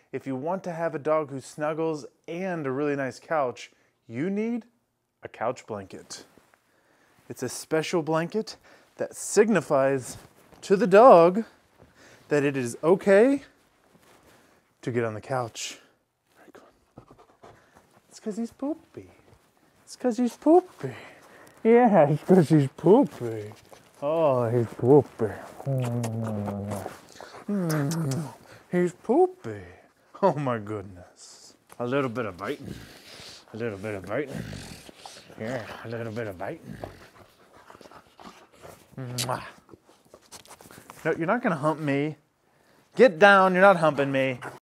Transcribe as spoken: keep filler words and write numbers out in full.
if you want to have a dog who snuggles and a really nice couch, you need a couch blanket. It's a special blanket that signifies to the dog that it is okay to get on the couch. Very good. It's because he's poopy. It's because he's poopy. Yeah, it's because he's poopy. Oh, he's poopy. Mm, he's poopy. Oh my goodness. A little bit of biting. A little bit of biting. Yeah, a little bit of biting. Mwah. No, you're not gonna hump me. Get down, you're not humping me.